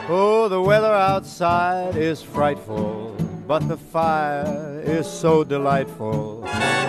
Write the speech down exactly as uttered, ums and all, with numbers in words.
Oh, the weather outside is frightful, but the fire is so delightful.